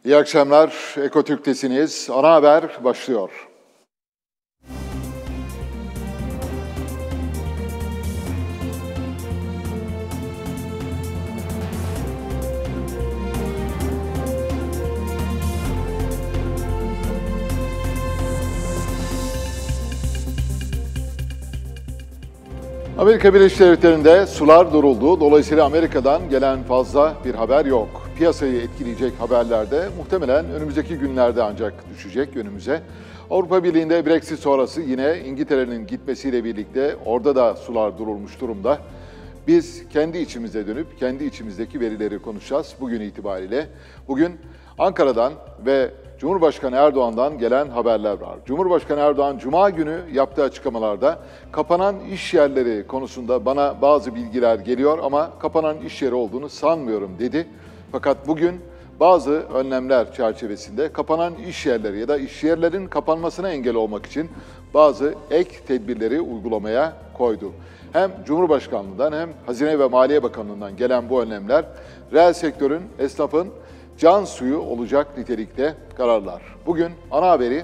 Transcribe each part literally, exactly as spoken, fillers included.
İyi akşamlar, Ekotürk'tesiniz. Ana haber başlıyor. Amerika Birleşik Devletleri'nde sular duruldu. Dolayısıyla Amerika'dan gelen fazla bir haber yok. Piyasayı etkileyecek haberler de muhtemelen önümüzdeki günlerde ancak düşecek önümüze. Avrupa Birliği'nde Brexit sonrası yine İngiltere'nin gitmesiyle birlikte orada da sular durulmuş durumda. Biz kendi içimize dönüp kendi içimizdeki verileri konuşacağız bugün itibariyle. Bugün Ankara'dan ve Cumhurbaşkanı Erdoğan'dan gelen haberler var. Cumhurbaşkanı Erdoğan Cuma günü yaptığı açıklamalarda kapanan iş yerleri konusunda bana bazı bilgiler geliyor ama kapanan iş yeri olduğunu sanmıyorum dedi. Fakat bugün bazı önlemler çerçevesinde kapanan iş yerleri ya da iş yerlerin kapanmasına engel olmak için bazı ek tedbirleri uygulamaya koydu. Hem Cumhurbaşkanlığından hem Hazine ve Maliye Bakanlığı'ndan gelen bu önlemler reel sektörün, esnafın can suyu olacak nitelikte kararlar. Bugün ana haberi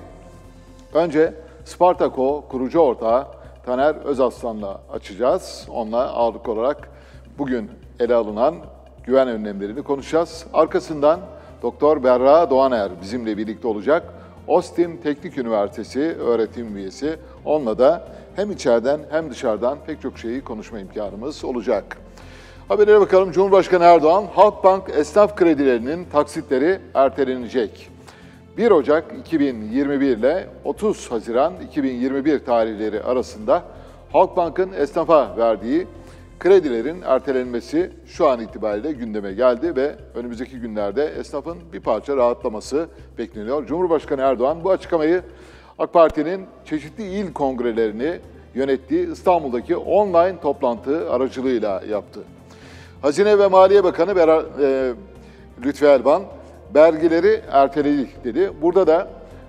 önce Spartak.o kurucu ortağı Taner Özaslan'la açacağız. Onunla ağırlık olarak bugün ele alınan güven önlemlerini konuşacağız. Arkasından Doktor Berra Doğaner bizimle birlikte olacak. Ostim Teknik Üniversitesi öğretim üyesi. Onunla da hem içeriden hem dışarıdan pek çok şeyi konuşma imkanımız olacak. Haberlere bakalım. Cumhurbaşkanı Erdoğan, Halkbank esnaf kredilerinin taksitleri ertelenecek. bir Ocak iki bin yirmi bir ile otuz Haziran iki bin yirmi bir tarihleri arasında Halkbank'ın esnafa verdiği kredilerin ertelenmesi şu an itibariyle gündeme geldi ve önümüzdeki günlerde esnafın bir parça rahatlaması bekleniyor. Cumhurbaşkanı Erdoğan bu açıklamayı AK Parti'nin çeşitli il kongrelerini yönettiği İstanbul'daki online toplantı aracılığıyla yaptı. Hazine ve Maliye Bakanı Berar, e, Lütfi Elvan, vergileri erteledik dedi. Burada da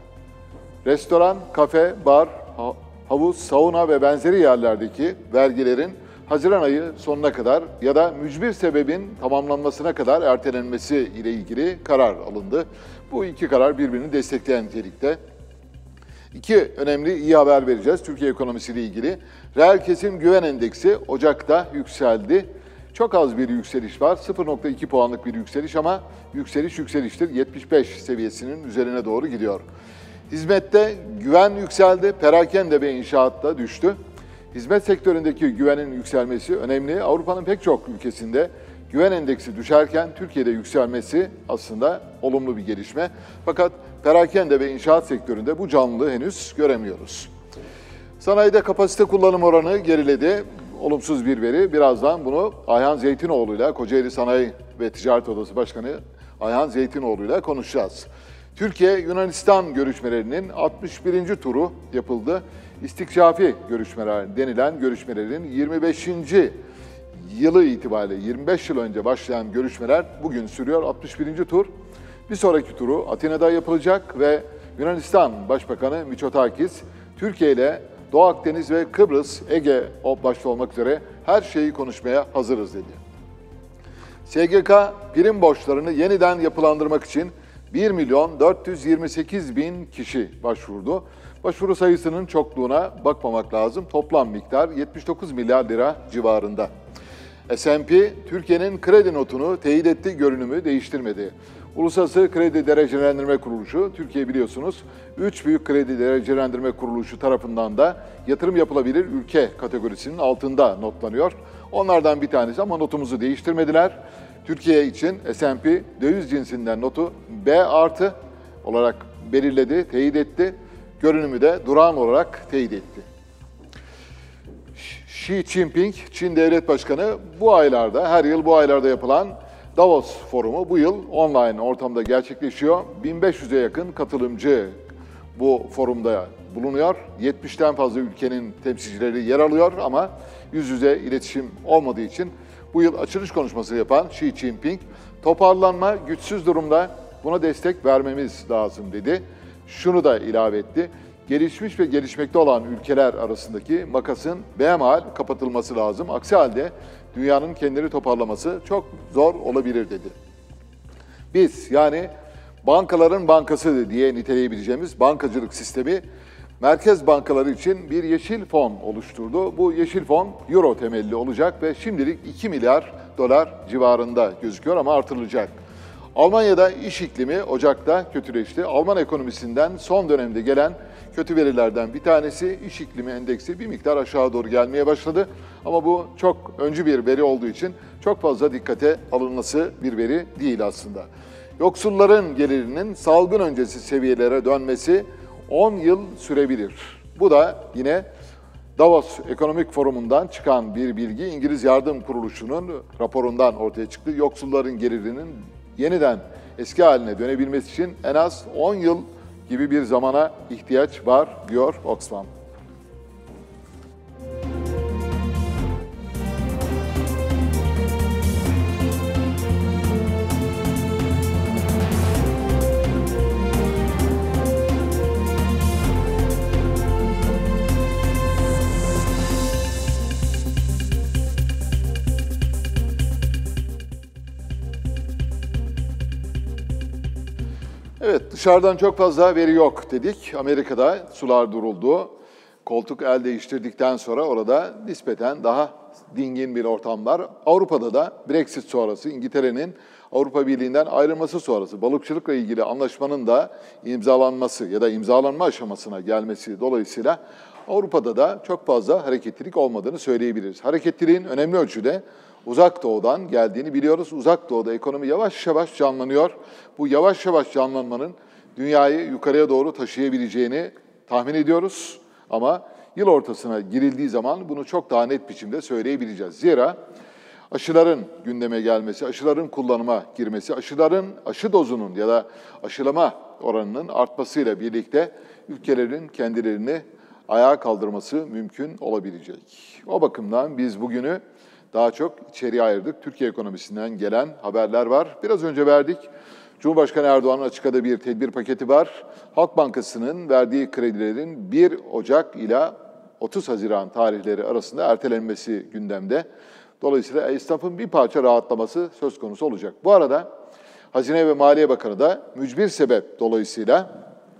restoran, kafe, bar, havuz, sauna ve benzeri yerlerdeki vergilerin Haziran ayı sonuna kadar ya da mücbir sebebin tamamlanmasına kadar ertelenmesi ile ilgili karar alındı. Bu iki karar birbirini destekleyen nitelikte. İki önemli iyi haber vereceğiz Türkiye ekonomisiyle ilgili. Reel kesim güven endeksi Ocak'ta yükseldi. Çok az bir yükseliş var. sıfır nokta iki puanlık bir yükseliş ama yükseliş yükseliştir. yetmiş beş seviyesinin üzerine doğru gidiyor. Hizmette güven yükseldi. Perakende ve inşaatta düştü. Hizmet sektöründeki güvenin yükselmesi önemli. Avrupa'nın pek çok ülkesinde güven endeksi düşerken Türkiye'de yükselmesi aslında olumlu bir gelişme. Fakat perakende ve inşaat sektöründe bu canlılığı henüz göremiyoruz. Sanayide kapasite kullanım oranı geriledi. Olumsuz bir veri. Birazdan bunu Ayhan Zeytinoğlu ile Kocaeli Sanayi ve Ticaret Odası Başkanı Ayhan Zeytinoğlu ile konuşacağız. Türkiye-Yunanistan görüşmelerinin altmış birinci turu yapıldı. İstikşafi görüşmeler denilen görüşmelerin yirmi beşinci yılı itibariyle yirmi beş yıl önce başlayan görüşmeler bugün sürüyor. altmış birinci tur. Bir sonraki turu Atina'da yapılacak ve Yunanistan Başbakanı Mitsotakis Türkiye ile Doğu Akdeniz ve Kıbrıs, Ege başta olmak üzere her şeyi konuşmaya hazırız dedi. S G K prim borçlarını yeniden yapılandırmak için bir milyon dört yüz yirmi sekiz bin kişi başvurdu. Başvuru sayısının çokluğuna bakmamak lazım. Toplam miktar yetmiş dokuz milyar lira civarında. S and P, Türkiye'nin kredi notunu teyit etti, görünümü değiştirmedi. Uluslararası Kredi Derecelendirme Kuruluşu, Türkiye biliyorsunuz, üç büyük kredi derecelendirme kuruluşu tarafından da yatırım yapılabilir ülke kategorisinin altında notlanıyor. Onlardan bir tanesi ama notumuzu değiştirmediler. Türkiye için S and P döviz cinsinden notu B artı olarak belirledi, teyit etti. Görünümü de durağan olarak teyit etti. Xi Jinping, Çin Devlet Başkanı bu aylarda, her yıl bu aylarda yapılan Davos Forumu bu yıl online ortamda gerçekleşiyor. bin beş yüze yakın katılımcı bu forumda bulunuyor. yetmişten fazla ülkenin temsilcileri yer alıyor ama yüz yüze iletişim olmadığı için bu yıl açılış konuşması yapan Xi Jinping, toparlanma güçsüz durumda, buna destek vermemiz lazım dedi. Şunu da ilave etti. Gelişmiş ve gelişmekte olan ülkeler arasındaki makasın behemhal kapatılması lazım. Aksi halde dünyanın kendini toparlaması çok zor olabilir dedi. Biz yani bankaların bankası diye niteleyebileceğimiz bankacılık sistemi merkez bankaları için bir yeşil fon oluşturdu. Bu yeşil fon euro temelli olacak ve şimdilik iki milyar dolar civarında gözüküyor ama artırılacak. Almanya'da iş iklimi Ocak'ta kötüleşti. Alman ekonomisinden son dönemde gelen kötü verilerden bir tanesi iş iklimi endeksi bir miktar aşağı doğru gelmeye başladı. Ama bu çok öncü bir veri olduğu için çok fazla dikkate alınması bir veri değil aslında. Yoksulların gelirinin salgın öncesi seviyelere dönmesi on yıl sürebilir. Bu da yine Davos Ekonomik Forumu'ndan çıkan bir bilgi, İngiliz Yardım Kuruluşu'nun raporundan ortaya çıktı. Yoksulların gelirinin yeniden eski haline dönebilmesi için en az on yıl gibi bir zamana ihtiyaç var, diyor Oxfam. Evet, dışarıdan çok fazla veri yok dedik. Amerika'da sular duruldu. Koltuk el değiştirdikten sonra orada nispeten daha dingin bir ortam var. Avrupa'da da Brexit sonrası, İngiltere'nin Avrupa Birliği'nden ayrılması sonrası balıkçılıkla ilgili anlaşmanın da imzalanması ya da imzalanma aşamasına gelmesi dolayısıyla Avrupa'da da çok fazla hareketlilik olmadığını söyleyebiliriz. Hareketliliğin önemli ölçüde Uzak Doğu'dan geldiğini biliyoruz. Uzak Doğu'da ekonomi yavaş yavaş canlanıyor. Bu yavaş yavaş canlanmanın dünyayı yukarıya doğru taşıyabileceğini tahmin ediyoruz. Ama yıl ortasına girildiği zaman bunu çok daha net biçimde söyleyebileceğiz. Zira aşıların gündeme gelmesi, aşıların kullanıma girmesi, aşıların aşı dozunun ya da aşılama oranının artmasıyla birlikte ülkelerin kendilerini ayağa kaldırması mümkün olabilecek. O bakımdan biz bugünü daha çok içeriye ayırdık. Türkiye ekonomisinden gelen haberler var. Biraz önce verdik. Cumhurbaşkanı Erdoğan'ın açıkladığı bir tedbir paketi var. Halk Bankası'nın verdiği kredilerin bir Ocak ila otuz Haziran tarihleri arasında ertelenmesi gündemde. Dolayısıyla esnafın bir parça rahatlaması söz konusu olacak. Bu arada Hazine ve Maliye Bakanı da mücbir sebep dolayısıyla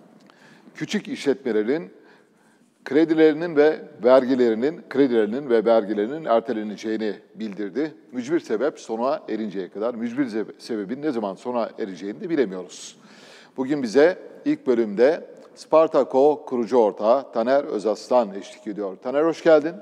küçük işletmelerin kredilerinin ve vergilerinin, kredilerinin ve vergilerinin erteleneceğini bildirdi. Mücbir sebep sona erinceye kadar, mücbir sebebin ne zaman sona ereceğini de bilemiyoruz. Bugün bize ilk bölümde Spartak.co kurucu ortağı Taner Özaslan eşlik ediyor. Taner hoş geldin.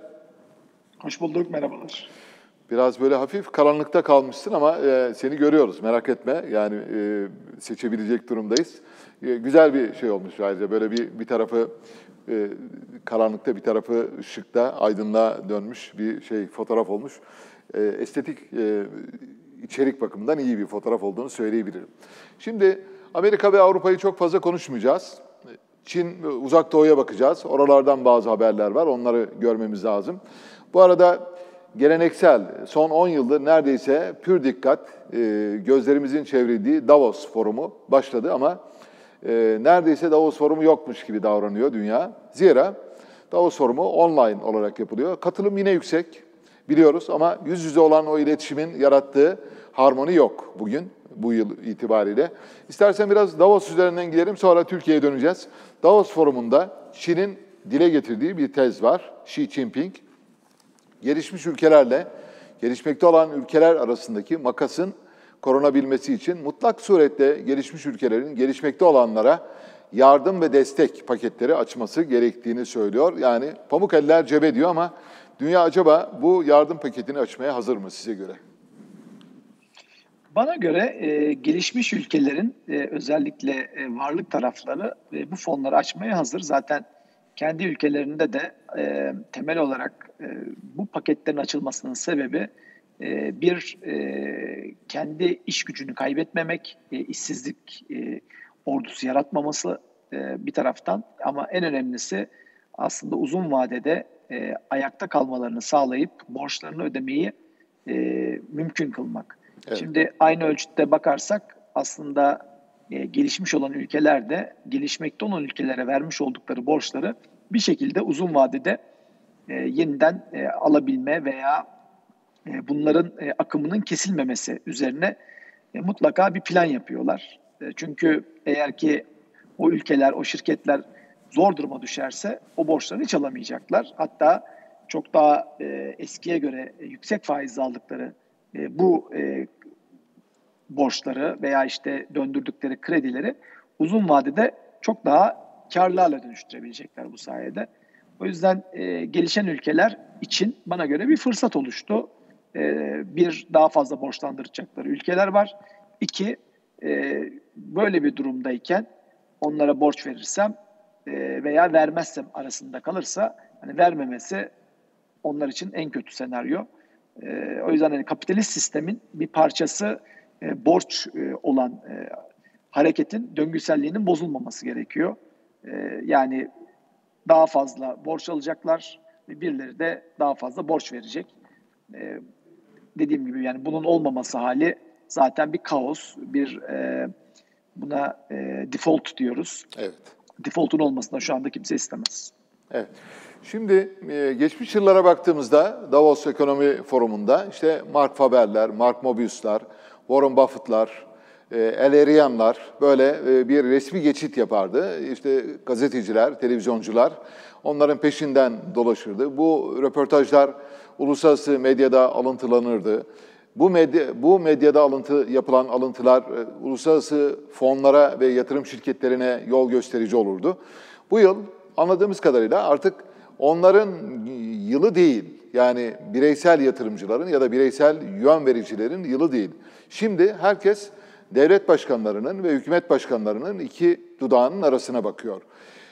Hoş bulduk, merhabalar. Biraz böyle hafif karanlıkta kalmışsın ama e, seni görüyoruz, merak etme. Yani e, seçebilecek durumdayız. E, güzel bir şey olmuş ayrıca, böyle bir bir tarafı e, karanlıkta, bir tarafı ışıkta, aydınlığa dönmüş bir şey, fotoğraf olmuş. E, estetik e, içerik bakımından iyi bir fotoğraf olduğunu söyleyebilirim. Şimdi Amerika ve Avrupa'yı çok fazla konuşmayacağız. Çin, Uzak Doğu'ya bakacağız. Oralardan bazı haberler var, onları görmemiz lazım. Bu arada geleneksel, son on yıldır neredeyse pür dikkat e, gözlerimizin çevrildiği Davos Forumu başladı ama e, neredeyse Davos Forumu yokmuş gibi davranıyor dünya. Zira Davos Forumu online olarak yapılıyor. Katılım yine yüksek biliyoruz ama yüz yüze olan o iletişimin yarattığı harmoni yok bugün, bu yıl itibariyle. İstersen biraz Davos üzerinden gidelim, sonra Türkiye'ye döneceğiz. Davos Forumu'nda Çin'in dile getirdiği bir tez var. Xi Jinping, gelişmiş ülkelerle gelişmekte olan ülkeler arasındaki makasın korunabilmesi için mutlak surette gelişmiş ülkelerin gelişmekte olanlara yardım ve destek paketleri açması gerektiğini söylüyor. Yani pamuk eller cebe diyor ama dünya acaba bu yardım paketini açmaya hazır mı size göre? Bana göre e, gelişmiş ülkelerin e, özellikle e, varlık tarafları e, bu fonları açmaya hazır. Zaten kendi ülkelerinde de e, temel olarak e, bu paketlerin açılmasının sebebi e, bir e, kendi iş gücünü kaybetmemek, e, işsizlik e, ordusu yaratmaması e, bir taraftan, ama en önemlisi aslında uzun vadede e, ayakta kalmalarını sağlayıp borçlarını ödemeyi e, mümkün kılmak. Evet. Şimdi aynı ölçütte bakarsak aslında e, gelişmiş olan ülkeler de gelişmekte olan ülkelere vermiş oldukları borçları bir şekilde uzun vadede e, yeniden e, alabilme veya e, bunların e, akımının kesilmemesi üzerine e, mutlaka bir plan yapıyorlar. E, çünkü eğer ki o ülkeler, o şirketler zor duruma düşerse o borçlarını hiç alamayacaklar. Hatta çok daha e, eskiye göre e, yüksek faizle aldıkları e, bu e, borçları veya işte döndürdükleri kredileri uzun vadede çok daha karlarla dönüştürebilecekler bu sayede. O yüzden e, gelişen ülkeler için bana göre bir fırsat oluştu. E, bir, daha fazla borçlandıracakları ülkeler var. İki, e, böyle bir durumdayken onlara borç verirsem e, veya vermezsem arasında kalırsa, hani vermemesi onlar için en kötü senaryo. E, o yüzden hani kapitalist sistemin bir parçası e, borç e, olan e, hareketin döngüselliğinin bozulmaması gerekiyor. E, yani daha fazla borç alacaklar ve birileri de daha fazla borç verecek. E, dediğim gibi yani bunun olmaması hali zaten bir kaos, bir e, buna e, default diyoruz. Evet. Default'un olmasını da şu anda kimse istemez. Evet. Şimdi e, geçmiş yıllara baktığımızda Davos Ekonomi Forumu'nda işte Mark Faber'ler, Mark Mobius'lar, Warren Buffett'lar, e, El Eriyan'lar böyle e, bir resmi geçit yapardı. İşte gazeteciler, televizyoncular onların peşinden dolaşırdı. Bu röportajlar uluslararası medyada alıntılanırdı. Bu medya, bu medyada alıntı yapılan alıntılar e, uluslararası fonlara ve yatırım şirketlerine yol gösterici olurdu. Bu yıl anladığımız kadarıyla artık onların yılı değil, yani bireysel yatırımcıların ya da bireysel yön vericilerin yılı değil. Şimdi herkes devlet başkanlarının ve hükümet başkanlarının iki dudağının arasına bakıyor.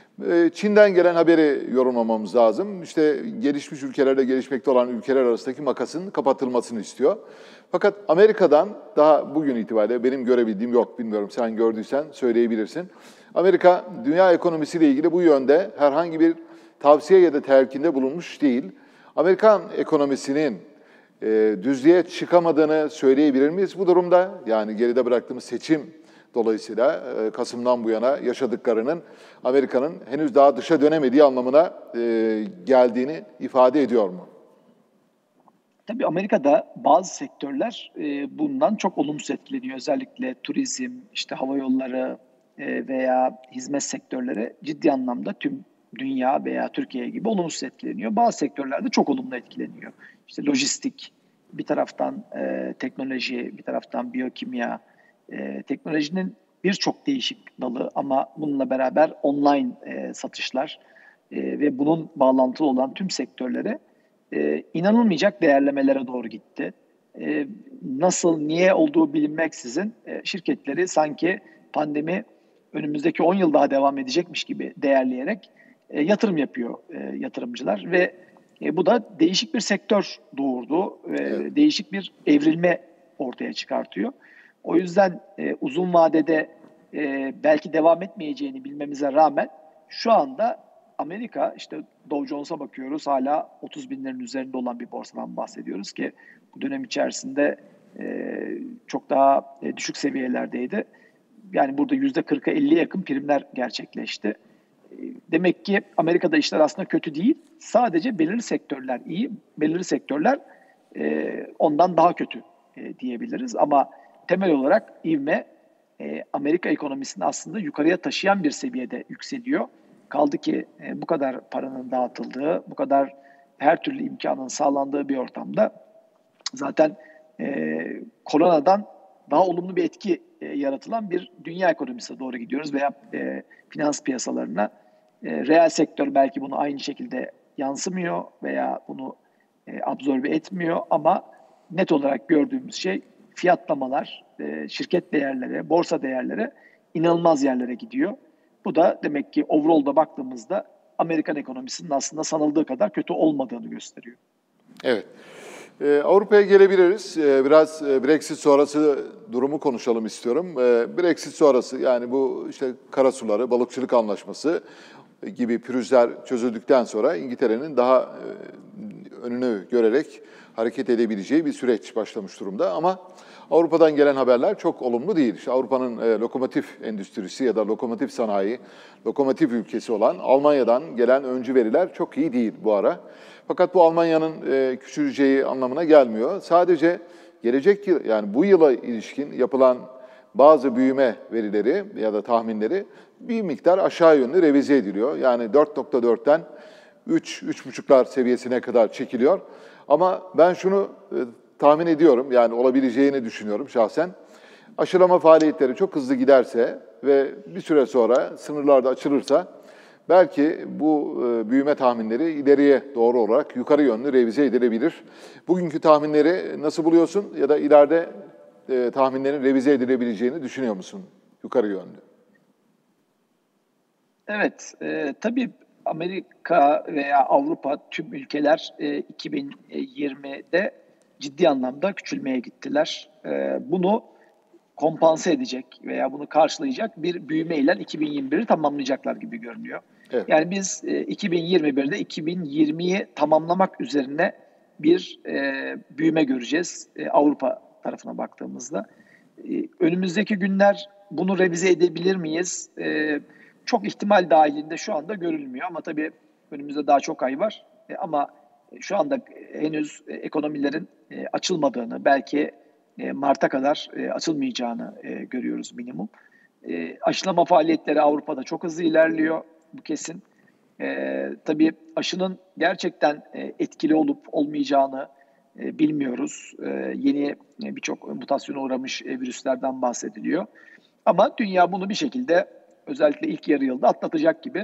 Çin'den gelen haberi yorumlamamız lazım. İşte gelişmiş ülkelerle gelişmekte olan ülkeler arasındaki makasın kapatılmasını istiyor. Fakat Amerika'dan daha bugün itibariyle benim görebildiğim yok, bilmiyorum sen gördüysen söyleyebilirsin. Amerika dünya ekonomisiyle ilgili bu yönde herhangi bir tavsiye ya da telkinde bulunmuş değil. Amerikan ekonomisinin e, düzlüğe çıkamadığını söyleyebilir miyiz bu durumda? Yani geride bıraktığımız seçim dolayısıyla e, Kasım'dan bu yana yaşadıklarının Amerika'nın henüz daha dışa dönemediği anlamına e, geldiğini ifade ediyor mu? Tabii Amerika'da bazı sektörler e, bundan çok olumsuz etkileniyor. Özellikle turizm, işte hava yolları e, veya hizmet sektörleri ciddi anlamda tüm dünya veya Türkiye gibi olumsuz etkileniyor. Bazı sektörlerde çok olumlu etkileniyor. İşte lojistik, bir taraftan e, teknoloji, bir taraftan biyokimya. E, teknolojinin birçok değişik dalı ama bununla beraber online e, satışlar e, ve bunun bağlantılı olan tüm sektörlere e, inanılmayacak değerlemelere doğru gitti. E, nasıl, niye olduğu bilinmeksizin e, şirketleri sanki pandemi önümüzdeki on yıl daha devam edecekmiş gibi değerleyerek e, yatırım yapıyor e, yatırımcılar ve e, bu da değişik bir sektör doğurdu, e, evet. değişik bir evrilme ortaya çıkartıyor. O yüzden e, uzun vadede e, belki devam etmeyeceğini bilmemize rağmen şu anda Amerika, işte Dow Jones'a bakıyoruz, hala otuz binlerin üzerinde olan bir borsadan bahsediyoruz ki bu dönem içerisinde e, çok daha e, düşük seviyelerdeydi. Yani burada yüzde kırka elliye yakın primler gerçekleşti. E, demek ki Amerika'da işler aslında kötü değil. Sadece belirli sektörler iyi, belirli sektörler e, ondan daha kötü e, diyebiliriz. Ama temel olarak ivme e, Amerika ekonomisini aslında yukarıya taşıyan bir seviyede yükseliyor. Kaldı ki e, bu kadar paranın dağıtıldığı, bu kadar her türlü imkanın sağlandığı bir ortamda zaten e, koronadan daha olumlu bir etki e, yaratılan bir dünya ekonomisine doğru gidiyoruz veya e, finans piyasalarına. E, reel sektör belki bunu aynı şekilde yansımıyor veya bunu e, absorbe etmiyor ama net olarak gördüğümüz şey fiyatlamalar, e, şirket değerleri, borsa değerleri inanılmaz yerlere gidiyor. Bu da demek ki overall'da baktığımızda Amerikan ekonomisinin aslında sanıldığı kadar kötü olmadığını gösteriyor. Evet. Ee, Avrupa'ya gelebiliriz. Ee, biraz e, Brexit sonrası durumu konuşalım istiyorum. Ee, Brexit sonrası yani bu işte karasuları, balıkçılık anlaşması gibi pürüzler çözüldükten sonra İngiltere'nin daha e, önünü görerek hareket edebileceği bir süreç başlamış durumda. Ama Avrupa'dan gelen haberler çok olumlu değil. İşte Avrupa'nın e, lokomotif endüstrisi ya da lokomotif sanayi, lokomotif ülkesi olan Almanya'dan gelen öncü veriler çok iyi değil bu ara. Fakat bu Almanya'nın e, küçüleceği anlamına gelmiyor. Sadece gelecek yıl, yani bu yıla ilişkin yapılan bazı büyüme verileri ya da tahminleri bir miktar aşağı yönlü revize ediliyor. Yani dört nokta dörtten üç, üç buçuklar seviyesine kadar çekiliyor. Ama ben şunu e, tahmin ediyorum, yani olabileceğini düşünüyorum şahsen. Aşılama faaliyetleri çok hızlı giderse ve bir süre sonra sınırlar da açılırsa belki bu e, büyüme tahminleri ileriye doğru olarak yukarı yönlü revize edilebilir. Bugünkü tahminleri nasıl buluyorsun ya da ileride e, tahminlerin revize edilebileceğini düşünüyor musun yukarı yönlü? Evet, e, tabii Amerika veya Avrupa tüm ülkeler e, iki bin yirmide ciddi anlamda küçülmeye gittiler. E, bunu kompanse edecek veya bunu karşılayacak bir büyümeyle iki bin yirmi biri tamamlayacaklar gibi görünüyor. Evet. Yani biz e, iki bin yirmi birde iki bin yirmiyi tamamlamak üzerine bir e, büyüme göreceğiz e, Avrupa tarafına baktığımızda. E, önümüzdeki günler bunu revize edebilir miyiz? E, çok ihtimal dahilinde şu anda görülmüyor ama tabii önümüzde daha çok ay var. E, ama şu anda henüz ekonomilerin e, açılmadığını, belki e, Mart'a kadar e, açılmayacağını e, görüyoruz minimum. E, aşılama faaliyetleri Avrupa'da çok hızlı ilerliyor, bu kesin. E, tabii aşının gerçekten e, etkili olup olmayacağını e, bilmiyoruz. E, yeni e, birçok mutasyona uğramış e, virüslerden bahsediliyor. Ama dünya bunu bir şekilde özellikle ilk yarı yılda atlatacak gibi.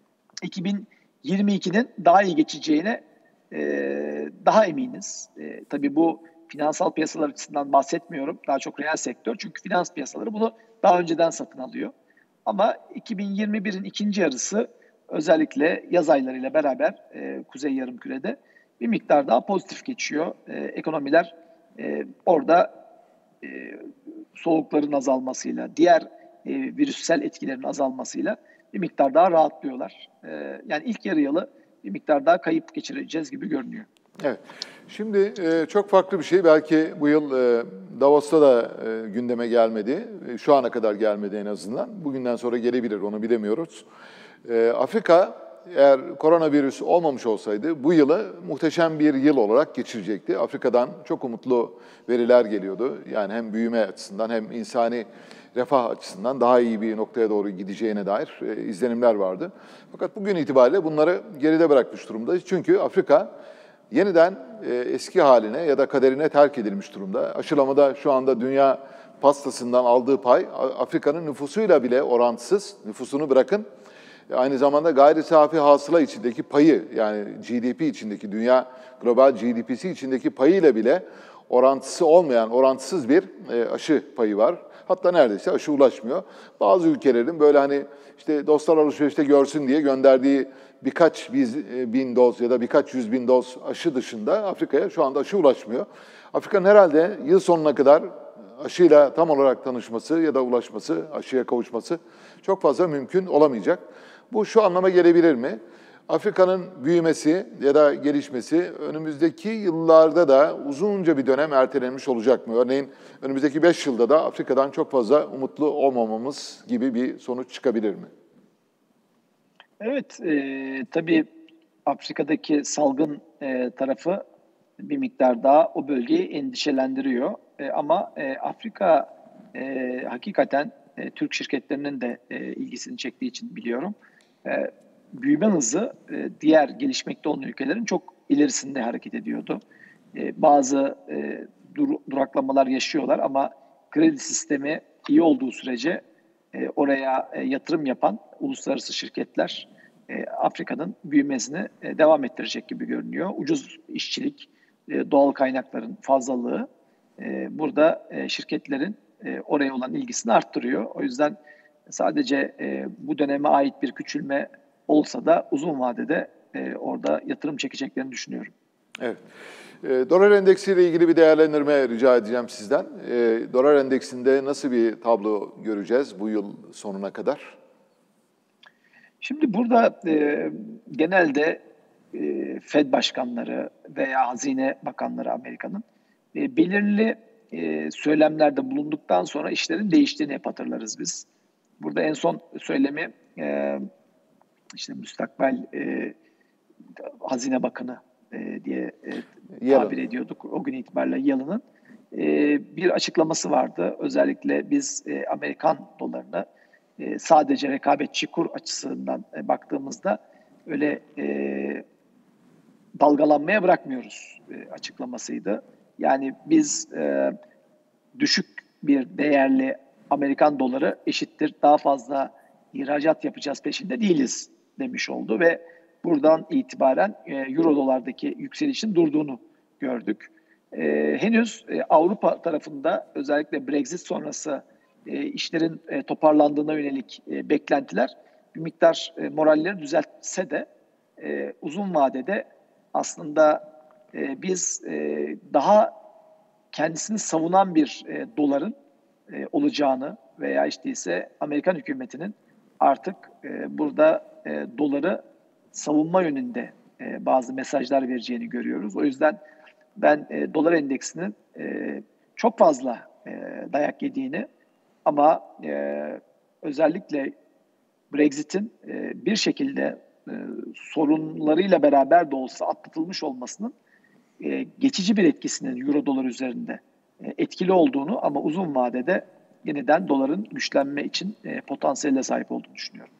iki bin yirmi ikinin daha iyi geçeceğine e, daha eminiz. E, tabii bu finansal piyasalar açısından bahsetmiyorum. Daha çok reel sektör. Çünkü finans piyasaları bunu daha önceden satın alıyor. Ama iki bin yirmi birin ikinci yarısı özellikle yaz aylarıyla beraber e, Kuzey Yarımküre'de bir miktar daha pozitif geçiyor. E, ekonomiler e, orada e, soğukların azalmasıyla, diğer e, virüssel etkilerin azalmasıyla bir miktar daha rahatlıyorlar. E, yani ilk yarı yılı bir miktar daha kayıp geçireceğiz gibi görünüyor. Evet. Şimdi e, çok farklı bir şey. Belki bu yıl e, Davos'ta da e, gündeme gelmedi. E, şu ana kadar gelmedi en azından. Bugünden sonra gelebilir, onu bilemiyoruz. E, Afrika eğer koronavirüs olmamış olsaydı bu yılı muhteşem bir yıl olarak geçirecekti. Afrika'dan çok umutlu veriler geliyordu. Yani hem büyüme açısından hem insani refah açısından daha iyi bir noktaya doğru gideceğine dair e, izlenimler vardı. Fakat bugün itibariyle bunları geride bırakmış durumdayız. Çünkü Afrika yeniden e, eski haline ya da kaderine terk edilmiş durumda. Aşılamada şu anda dünya pastasından aldığı pay Afrika'nın nüfusuyla bile orantısız. Nüfusunu bırakın. Aynı zamanda gayri safi hasıla içindeki payı, yani G D P içindeki, dünya global G D P'si içindeki payıyla bile orantısı olmayan, orantısız bir e, aşı payı var. Hatta neredeyse aşı ulaşmıyor. Bazı ülkelerin böyle hani işte dostlar alışverişte görsün diye gönderdiği birkaç bin doz ya da birkaç yüz bin doz aşı dışında Afrika'ya şu anda aşı ulaşmıyor. Afrika'nın herhalde yıl sonuna kadar aşıyla tam olarak tanışması ya da ulaşması, aşıya kavuşması çok fazla mümkün olamayacak. Bu şu anlama gelebilir mi? Afrika'nın büyümesi ya da gelişmesi önümüzdeki yıllarda da uzunca bir dönem ertelenmiş olacak mı? Örneğin önümüzdeki beş yılda da Afrika'dan çok fazla umutlu olmamamız gibi bir sonuç çıkabilir mi? Evet, e, tabii Afrika'daki salgın e, tarafı bir miktar daha o bölgeyi endişelendiriyor. E, ama e, Afrika e, hakikaten e, Türk şirketlerinin de e, ilgisini çektiği için biliyorum. E, büyüme hızı e, diğer gelişmekte olan ülkelerin çok ilerisinde hareket ediyordu. E, bazı e, dur, duraklamalar yaşıyorlar ama kredi sistemi iyi olduğu sürece e, oraya e, yatırım yapan uluslararası şirketler e, Afrika'nın büyümesini e, devam ettirecek gibi görünüyor. Ucuz işçilik, e, doğal kaynakların fazlalığı e, burada e, şirketlerin e, oraya olan ilgisini arttırıyor. O yüzden sadece e, bu döneme ait bir küçülme olsa da uzun vadede e, orada yatırım çekeceklerini düşünüyorum. Evet. E, dolar endeksiyle ilgili bir değerlendirme rica edeceğim sizden. E, dolar endeksinde nasıl bir tablo göreceğiz bu yıl sonuna kadar? Şimdi burada e, genelde e, Fed başkanları veya hazine bakanları Amerika'nın e, belirli e, söylemlerde bulunduktan sonra işlerin değiştiğini hep hatırlarız biz. Burada en son söylemi e, işte müstakbel e, hazine bakanı e, diye e, tabir ediyorduk o gün itibariyle Yalın'ın. bir açıklaması vardı. Özellikle biz Amerikan dolarını sadece rekabetçi kur açısından baktığımızda öyle dalgalanmaya bırakmıyoruz açıklamasıydı. Yani biz düşük bir değerli Amerikan doları eşittir daha fazla ihracat yapacağız peşinde değiliz demiş oldu ve buradan itibaren euro dolardaki yükselişin durduğunu gördük. Ee, henüz e, Avrupa tarafında özellikle Brexit sonrası e, işlerin e, toparlandığına yönelik e, beklentiler bir miktar e, moralleri düzeltse de e, uzun vadede aslında e, biz e, daha kendisini savunan bir e, doların e, olacağını veya işte ise Amerikan hükümetinin artık e, burada e, doları savunma yönünde e, bazı mesajlar vereceğini görüyoruz. O yüzden ben e, dolar endeksinin e, çok fazla e, dayak yediğini ama e, özellikle Brexit'in e, bir şekilde e, sorunlarıyla beraber de olsa atlatılmış olmasının e, geçici bir etkisinin euro dolar üzerinde e, etkili olduğunu ama uzun vadede yeniden doların güçlenme için e, potansiyeline sahip olduğunu düşünüyorum.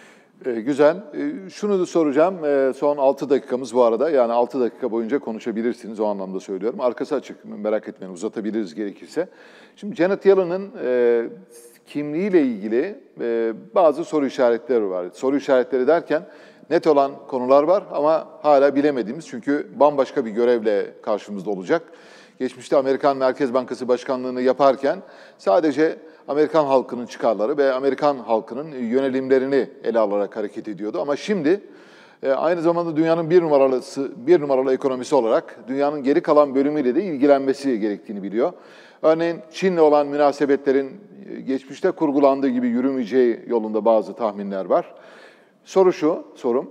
E, güzel. E, şunu da soracağım. E, son altı dakikamız bu arada. Yani altı dakika boyunca konuşabilirsiniz. O anlamda söylüyorum. Arkası açık. Merak etmeyin. Uzatabiliriz gerekirse. Şimdi Janet Yellen'ın e, kimliğiyle ilgili e, bazı soru işaretleri var. Soru işaretleri derken net olan konular var ama hala bilemediğimiz. Çünkü bambaşka bir görevle karşımızda olacak. Geçmişte Amerikan Merkez Bankası Başkanlığı'nı yaparken sadece Amerikan halkının çıkarları ve Amerikan halkının yönelimlerini ele alarak hareket ediyordu. Ama şimdi aynı zamanda dünyanın bir numaralısı, bir numaralı ekonomisi olarak dünyanın geri kalan bölümüyle de ilgilenmesi gerektiğini biliyor. Örneğin Çin'le olan münasebetlerin geçmişte kurgulandığı gibi yürümeyeceği yolunda bazı tahminler var. Soru şu, sorum.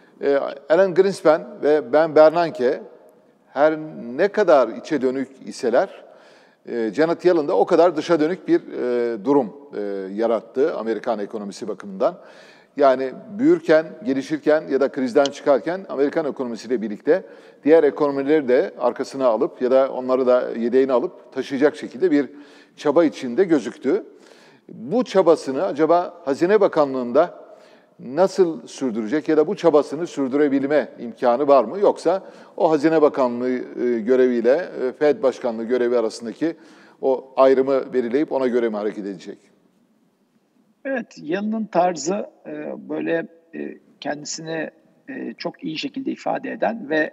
Alan Greenspan ve Ben Bernanke her ne kadar içe dönük iseler, Janet Yellen de o kadar dışa dönük bir e, durum e, yarattı Amerikan ekonomisi bakımından. Yani büyürken, gelişirken ya da krizden çıkarken Amerikan ekonomisiyle birlikte diğer ekonomileri de arkasına alıp ya da onları da yedeğine alıp taşıyacak şekilde bir çaba içinde gözüktü. Bu çabasını acaba Hazine Bakanlığı'nda nasıl sürdürecek ya da bu çabasını sürdürebilme imkanı var mı? Yoksa o Hazine Bakanlığı göreviyle Fed Başkanlığı görevi arasındaki o ayrımı belirleyip ona göre mi hareket edecek? Evet, Yellen'ın tarzı böyle kendisini çok iyi şekilde ifade eden ve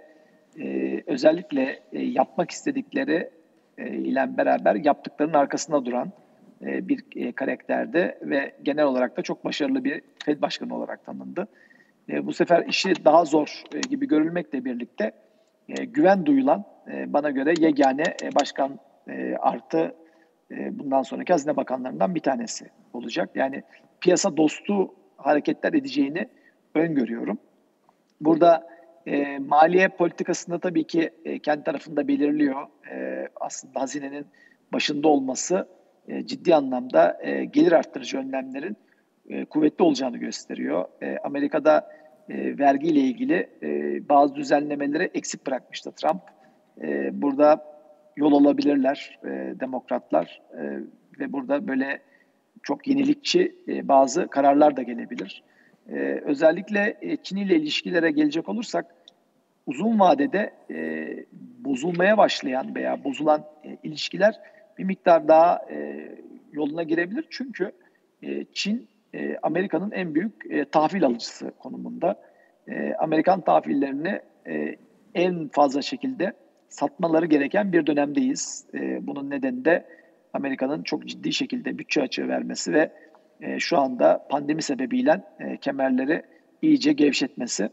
özellikle yapmak istedikleri ile beraber yaptıklarının arkasında duran bir karakterde ve genel olarak da çok başarılı bir Fed Başkanı olarak tanındı. Bu sefer işi daha zor gibi görülmekle birlikte güven duyulan bana göre yegane başkan artı bundan sonraki Hazine Bakanlarından bir tanesi olacak. Yani piyasa dostu hareketler edeceğini öngörüyorum. Burada e, maliye politikasında tabii ki e, kendi tarafında belirliyor. E, aslında hazinenin başında olması e, ciddi anlamda e, gelir arttırıcı önlemlerin e, kuvvetli olacağını gösteriyor. E, Amerika'da e, vergiyle ilgili e, bazı düzenlemeleri eksik bırakmıştı Trump. E, burada yol alabilirler e, demokratlar e, ve burada böyle çok yenilikçi e, bazı kararlar da gelebilir. E, özellikle e, Çin ile ilişkilere gelecek olursak uzun vadede e, bozulmaya başlayan veya bozulan e, ilişkiler bir miktar daha e, yoluna girebilir. Çünkü e, Çin e, Amerika'nın en büyük e, tahvil alıcısı konumunda. E, Amerikan tahvillerini e, en fazla şekilde satmaları gereken bir dönemdeyiz. E, bunun nedeni de Amerika'nın çok ciddi şekilde bütçe açığı vermesi ve e, şu anda pandemi sebebiyle e, kemerleri iyice gevşetmesi.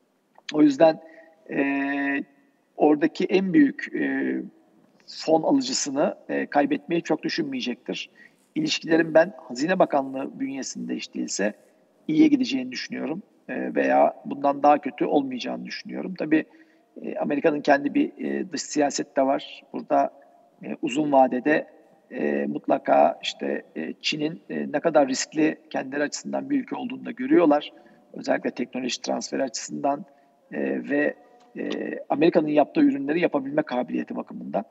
O yüzden e, oradaki en büyük e, fon alıcısını e, kaybetmeyi çok düşünmeyecektir. İlişkilerin ben Hazine Bakanlığı bünyesinde hiç değilse iyiye gideceğini düşünüyorum e, veya bundan daha kötü olmayacağını düşünüyorum. Tabii e, Amerika'nın kendi bir e, dış siyaset de var. Burada e, uzun vadede e, mutlaka işte e, Çin'in e, ne kadar riskli kendileri açısından bir ülke olduğunu da görüyorlar. Özellikle teknoloji transferi açısından e, ve e, Amerika'nın yaptığı ürünleri yapabilme kabiliyeti bakımından.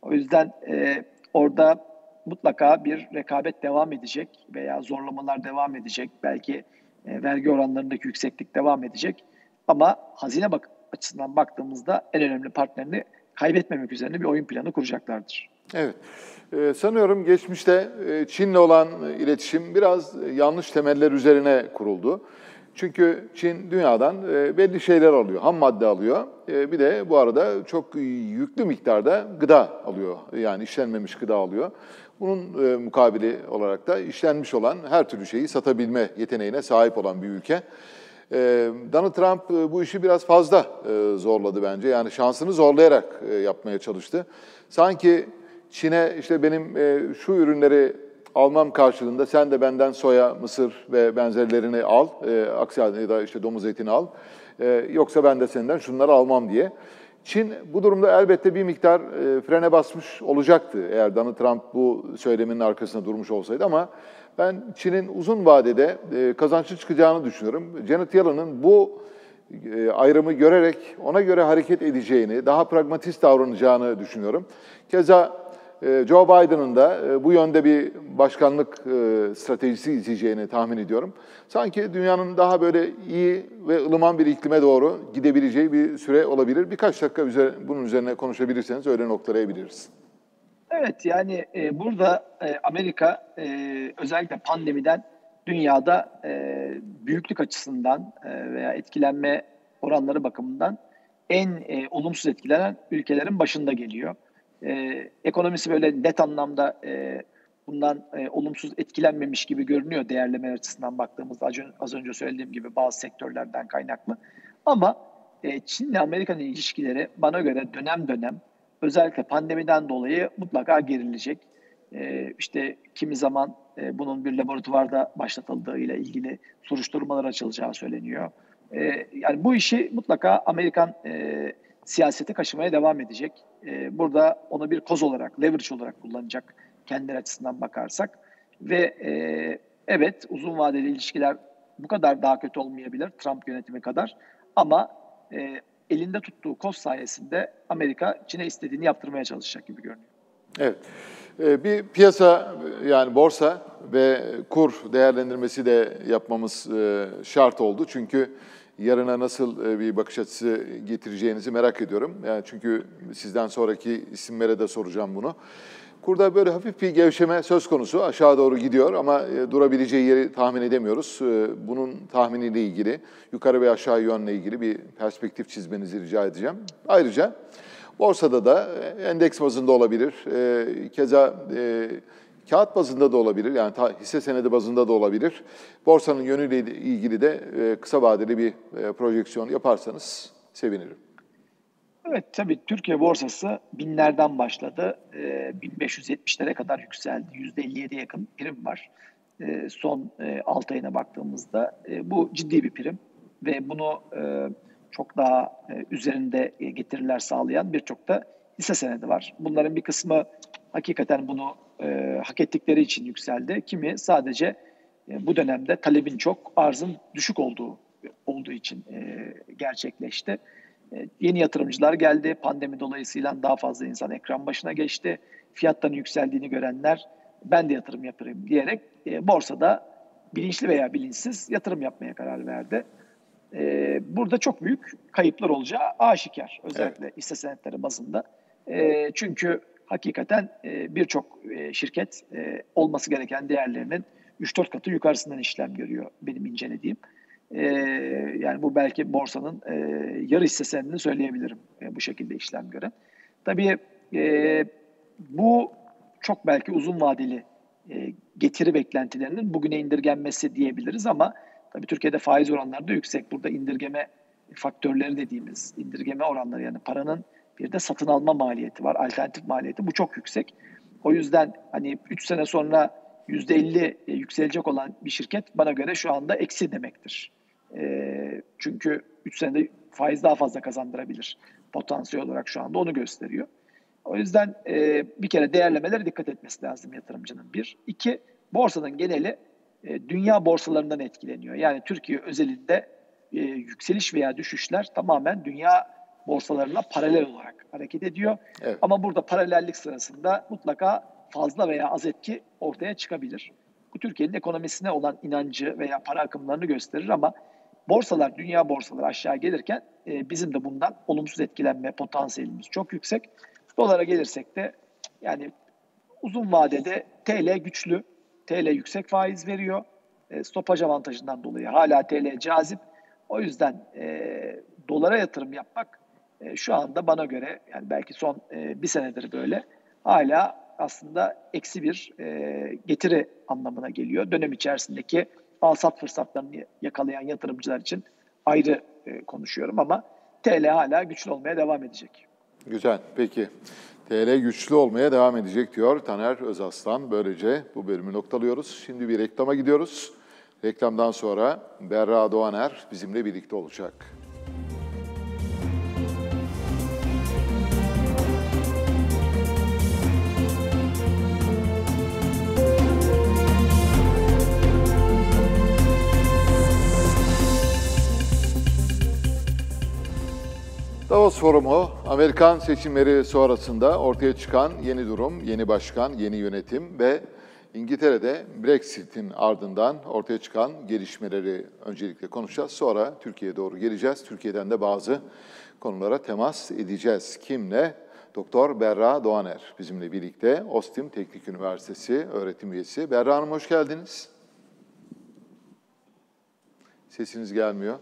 O yüzden e, orada mutlaka bir rekabet devam edecek veya zorlamalar devam edecek. Belki e, vergi oranlarındaki yükseklik devam edecek. Ama hazine bak açısından baktığımızda en önemli partnerini kaybetmemek üzerine bir oyun planı kuracaklardır. Evet. Ee, sanıyorum geçmişte e, Çin'le olan iletişim biraz yanlış temeller üzerine kuruldu. Çünkü Çin dünyadan e, belli şeyler alıyor, ham madde alıyor. E, bir de bu arada çok yüklü miktarda gıda alıyor, yani işlenmemiş gıda alıyor. Bunun e, mukabili olarak da işlenmiş olan her türlü şeyi satabilme yeteneğine sahip olan bir ülke. E, Donald Trump e, bu işi biraz fazla e, zorladı bence. Yani şansını zorlayarak e, yapmaya çalıştı. Sanki Çin'e işte benim e, şu ürünleri almam karşılığında sen de benden soya, mısır ve benzerlerini al, e, aksi halde ya da işte domuz etini al, e, yoksa ben de senden şunları almam diye. Çin bu durumda elbette bir miktar e, frene basmış olacaktı eğer Donald Trump bu söyleminin arkasında durmuş olsaydı, ama ben Çin'in uzun vadede e, kazançlı çıkacağını düşünüyorum. Janet Yellen'ın bu e, ayrımı görerek ona göre hareket edeceğini, daha pragmatist davranacağını düşünüyorum. Keza Joe Biden'ın da bu yönde bir başkanlık stratejisi izleyeceğini tahmin ediyorum. Sanki dünyanın daha böyle iyi ve ılıman bir iklime doğru gidebileceği bir süre olabilir. Birkaç dakika üzerine, bunun üzerine konuşabilirseniz öyle noktalayabiliriz. Evet, yani e, burada e, Amerika e, özellikle pandemiden dünyada e, büyüklük açısından e, veya etkilenme oranları bakımından en e, olumsuz etkilenen ülkelerin başında geliyor. Ee, ekonomisi böyle net anlamda e, bundan e, olumsuz etkilenmemiş gibi görünüyor değerleme açısından baktığımızda, az, az önce söylediğim gibi bazı sektörlerden kaynaklı. Ama e, Çin'le Amerika'nın ilişkileri bana göre dönem dönem özellikle pandemiden dolayı mutlaka gerilecek. E, işte kimi zaman e, bunun bir laboratuvarda başlatıldığıyla ilgili soruşturmalar açılacağı söyleniyor. E, yani bu işi mutlaka Amerikan e, siyasete kaşımaya devam edecek. Ee, burada onu bir koz olarak, leverage olarak kullanacak kendileri açısından bakarsak. Ve e, evet, uzun vadeli ilişkiler bu kadar daha kötü olmayabilir Trump yönetimi kadar. Ama e, elinde tuttuğu koz sayesinde Amerika Çin'e istediğini yaptırmaya çalışacak gibi görünüyor. Evet. Bir piyasa, yani borsa ve kur değerlendirmesi de yapmamız şart oldu. Çünkü yarına nasıl bir bakış açısı getireceğinizi merak ediyorum. Yani çünkü sizden sonraki isimlere de soracağım bunu. Kurda böyle hafif bir gevşeme söz konusu. Aşağı doğru gidiyor ama durabileceği yeri tahmin edemiyoruz. Bunun tahminiyle ilgili, yukarı ve aşağı yönle ilgili bir perspektif çizmenizi rica edeceğim. Ayrıca borsada da endeks bazında olabilir. Keza kağıt bazında da olabilir, yani hisse senedi bazında da olabilir. Borsanın yönüyle ilgili de kısa vadeli bir projeksiyon yaparsanız sevinirim. Evet, tabii Türkiye borsası binlerden başladı. bin beş yüz yetmişlere kadar yükseldi. yüzde elli yediye yakın prim var. Son altı ayına baktığımızda bu ciddi bir prim. Ve bunu çok daha üzerinde getiriler sağlayan birçok da hisse senedi var. Bunların bir kısmı hakikaten bunu e, hak ettikleri için yükseldi. Kimi sadece e, bu dönemde talebin çok, arzın düşük olduğu olduğu için e, gerçekleşti. E, yeni yatırımcılar geldi. Pandemi dolayısıyla daha fazla insan ekran başına geçti. Fiyatların yükseldiğini görenler ben de yatırım yaparım diyerek e, borsada bilinçli veya bilinçsiz yatırım yapmaya karar verdi. E, burada çok büyük kayıplar olacağı aşikar. Özellikle evet, hisse senetleri bazında. E, çünkü hakikaten e, birçok e, şirket e, olması gereken değerlerinin üç dört katı yukarısından işlem görüyor benim incelediğim. E, yani bu belki borsanın e, yarı hisse senedini söyleyebilirim e, bu şekilde işlem gören. Tabii e, bu çok belki uzun vadeli e, getiri beklentilerinin bugüne indirgenmesi diyebiliriz ama tabii Türkiye'de faiz oranları da yüksek. Burada indirgeme faktörleri dediğimiz indirgeme oranları, yani paranın bir de satın alma maliyeti var, alternatif maliyeti. Bu çok yüksek. O yüzden hani üç sene sonra yüzde elli yükselecek olan bir şirket bana göre şu anda eksi demektir. E, çünkü üç senede faiz daha fazla kazandırabilir. Potansiyel olarak şu anda onu gösteriyor. O yüzden e, bir kere değerlemelere dikkat etmesi lazım yatırımcının. Bir. İki, borsanın geneli e, dünya borsalarından etkileniyor. Yani Türkiye özelinde e, yükseliş veya düşüşler tamamen dünya borsalarına paralel olarak hareket ediyor. Evet. Ama burada paralellik sırasında mutlaka fazla veya az etki ortaya çıkabilir. Bu Türkiye'nin ekonomisine olan inancı veya para akımlarını gösterir ama borsalar, dünya borsaları aşağı gelirken e, bizim de bundan olumsuz etkilenme potansiyelimiz çok yüksek. Dolara gelirsek de yani uzun vadede T L güçlü, T L yüksek faiz veriyor. E, stopaj avantajından dolayı hala T L cazip. O yüzden e, dolara yatırım yapmak e, şu anda bana göre yani belki son e, bir senedir böyle hala aslında eksi bir e, getiri anlamına geliyor. Dönem içerisindeki al-sat fırsatlarını yakalayan yatırımcılar için ayrı e, konuşuyorum ama T L hala güçlü olmaya devam edecek. Güzel, peki. T L güçlü olmaya devam edecek diyor Taner Özaslan. Böylece bu bölümü noktalıyoruz. Şimdi bir reklama gidiyoruz. Reklamdan sonra Berra Doğaner bizimle birlikte olacak. Davos Forumu, Amerikan seçimleri sonrasında ortaya çıkan yeni durum, yeni başkan, yeni yönetim ve İngiltere'de Brexit'in ardından ortaya çıkan gelişmeleri öncelikle konuşacağız. Sonra Türkiye'ye doğru geleceğiz. Türkiye'den de bazı konulara temas edeceğiz. Kimle? Doktor Berra Doğaner bizimle birlikte. Ostim Teknik Üniversitesi öğretim üyesi. Berra Hanım hoş geldiniz. Sesiniz gelmiyor.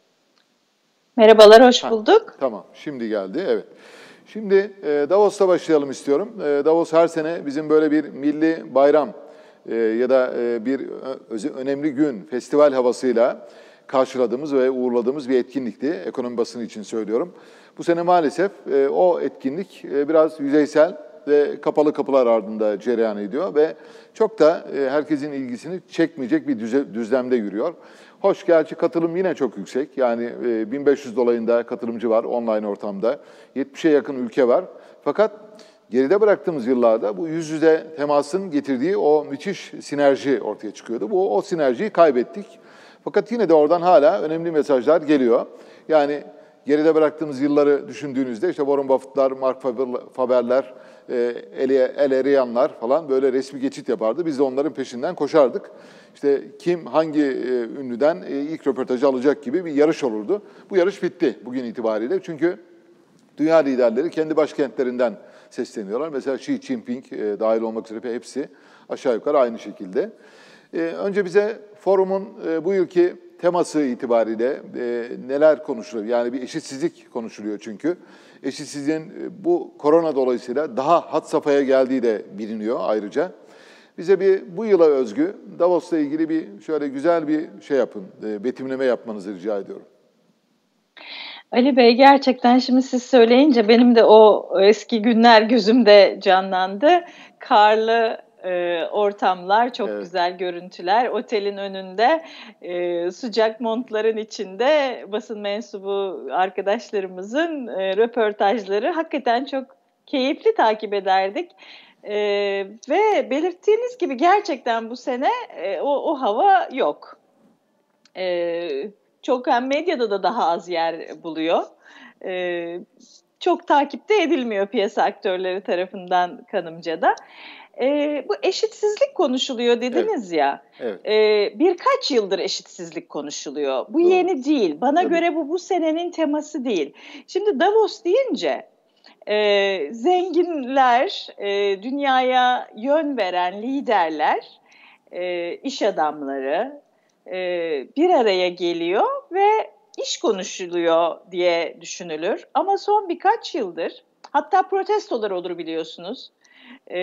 Merhabalar, hoş bulduk. Ha, tamam, şimdi geldi, evet. Şimdi e, Davos'ta başlayalım istiyorum. E, Davos her sene bizim böyle bir milli bayram e, ya da e, bir ö, önemli gün, festival havasıyla karşıladığımız ve uğurladığımız bir etkinlikti. Ekonomi basını için söylüyorum. Bu sene maalesef e, o etkinlik e, biraz yüzeysel ve kapalı kapılar ardında cereyan ediyor ve çok da e, herkesin ilgisini çekmeyecek bir düze, düzlemde yürüyor. Hoş, gerçi katılım yine çok yüksek. Yani e, bin beş yüz dolayında katılımcı var online ortamda. yetmişe yakın ülke var. Fakat geride bıraktığımız yıllarda bu yüz yüze temasın getirdiği o müthiş sinerji ortaya çıkıyordu. Bu o sinerjiyi kaybettik. Fakat yine de oradan hala önemli mesajlar geliyor. Yani geride bıraktığımız yılları düşündüğünüzde işte Warren Buffett'lar, Mark Faber'ler, El Eriyanlar falan böyle resmi geçit yapardı. Biz de onların peşinden koşardık. İşte kim hangi ünlüden ilk röportajı alacak gibi bir yarış olurdu. Bu yarış bitti bugün itibariyle. Çünkü dünya liderleri kendi başkentlerinden sesleniyorlar. Mesela Xi Jinping dahil olmak üzere hepsi aşağı yukarı aynı şekilde. Önce bize forumun bu yılki teması itibariyle neler konuşuluyor? Yani bir eşitsizlik konuşuluyor çünkü. Eşitsizliğin bu korona dolayısıyla daha had safhaya geldiği de biliniyor ayrıca. Bize bir bu yıla özgü Davos'la ilgili bir şöyle güzel bir şey yapın, betimleme yapmanızı rica ediyorum. Ali Bey, gerçekten şimdi siz söyleyince benim de o eski günler gözümde canlandı. Karlı e, ortamlar, çok evet. Güzel görüntüler. Otelin önünde e, sıcak montların içinde basın mensubu arkadaşlarımızın e, röportajları hakikaten çok keyifli takip ederdik. Ee, ve belirttiğiniz gibi gerçekten bu sene e, o, o hava yok. Ee, çok hem medyada da daha az yer buluyor. Ee, çok takipte edilmiyor piyasa aktörleri tarafından kanımca da. Ee, bu eşitsizlik konuşuluyor dediniz evet. ya. Evet. E, birkaç yıldır eşitsizlik konuşuluyor. Bu Doğru. Yeni değil. Bana Tabii. göre bu bu senenin teması değil. Şimdi Davos deyince Ee, zenginler, e, dünyaya yön veren liderler, e, iş adamları e, bir araya geliyor ve iş konuşuluyor diye düşünülür. Ama son birkaç yıldır, hatta protestolar olur biliyorsunuz. E,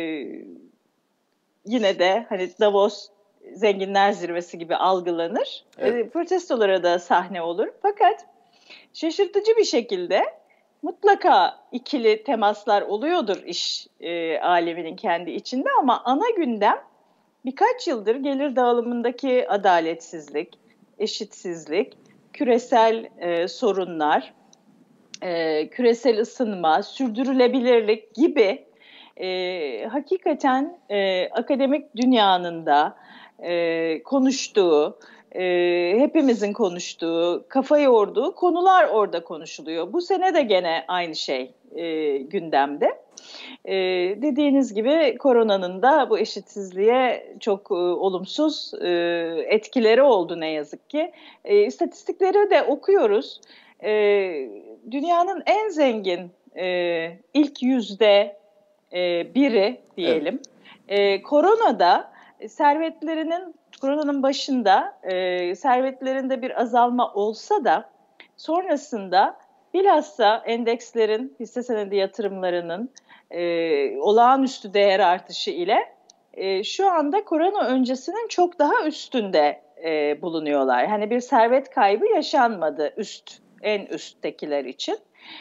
yine de hani Davos zenginler zirvesi gibi algılanır. Evet. E, protestolara da sahne olur. Fakat şaşırtıcı bir şekilde mutlaka ikili temaslar oluyordur iş e, aleminin kendi içinde ama ana gündem birkaç yıldır gelir dağılımındaki adaletsizlik, eşitsizlik, küresel e, sorunlar, e, küresel ısınma, sürdürülebilirlik gibi e, hakikaten e, akademik dünyanın da e, konuştuğu, e, hepimizin konuştuğu, kafa yorduğu konular orada konuşuluyor. Bu sene de gene aynı şey e, gündemde. E, dediğiniz gibi koronanın da bu eşitsizliğe çok e, olumsuz e, etkileri oldu ne yazık ki. E, istatistikleri de okuyoruz. E, dünyanın en zengin e, ilk yüzde e, biri diyelim. Evet. E, koronada servetlerinin, koronanın başında e, servetlerinde bir azalma olsa da sonrasında bilhassa endekslerin, hisse senedi yatırımlarının e, olağanüstü değer artışı ile e, şu anda korona öncesinin çok daha üstünde e, bulunuyorlar. Hani bir servet kaybı yaşanmadı üst, en üsttekiler için.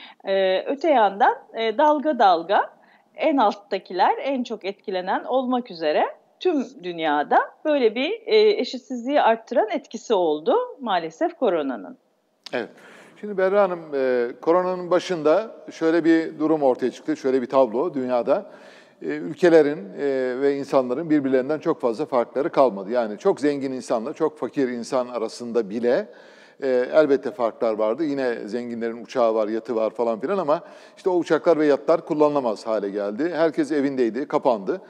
E, öte yandan e, dalga dalga en alttakiler en çok etkilenen olmak üzere tüm dünyada böyle bir e, eşitsizliği arttıran etkisi oldu maalesef koronanın. Evet. Şimdi Berra Hanım, e, koronanın başında şöyle bir durum ortaya çıktı, şöyle bir tablo dünyada. E, ülkelerin e, ve insanların birbirlerinden çok fazla farkları kalmadı. Yani çok zengin insanla çok fakir insan arasında bile e, elbette farklar vardı. Yine zenginlerin uçağı var, yatı var falan filan ama işte o uçaklar ve yatlar kullanılamaz hale geldi. Herkes evindeydi, kapandı.